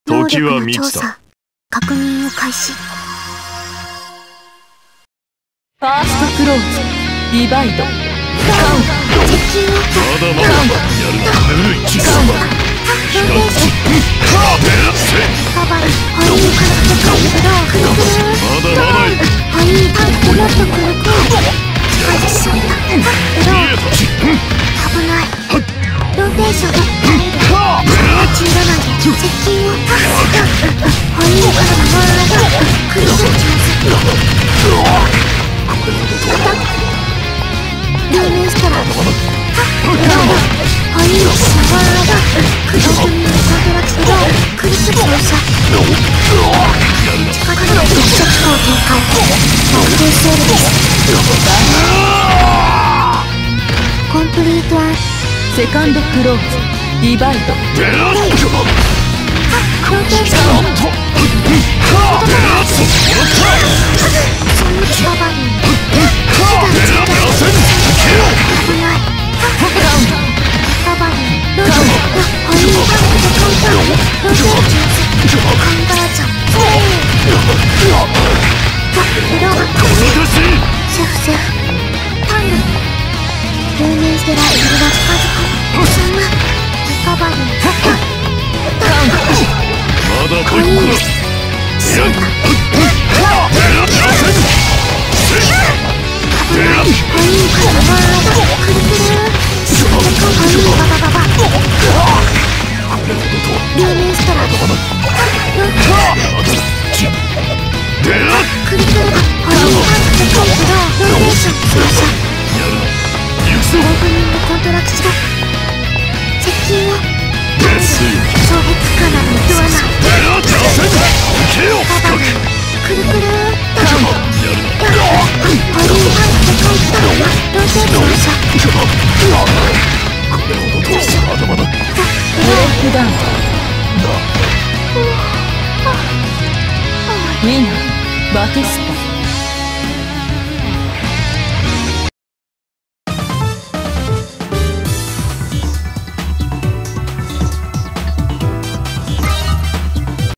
時は満ちた。 確認を開始。 ファーストクローズ、ディバイド、カウン接近をまだまだやるな。ぬるい。 ローテーション。カバリホイールカットカップロークルクルまだまだい。 ホイールカットロットクルクル外しちゃった。ロー危ない。ローテーション。中盤で接近をホイールカットロークルクルチャンス。ルームストラホイールシャワードクローズミングコントラクトロークリップ照射力の一触工展開バックセールですコンプリートアンセカンドクローズ、ディバイド、 ローテーションそのカバリン危ないカバリンロードホイールカットカウンターローテーションカンバージョンシェフタングルーミンステライルが近づくそんなリカバリンまだ来い。 シェフタホイールカットワードクルクルシェフホイールババババルーミンストラクルクルホイールカットカットローテーション照射オープニングコントラクション接近を衝撃カナルのドアナカバリンクルクルタウンホイールカットカウンターローテーション照射ブレイクダウン、ミナ、バティスタ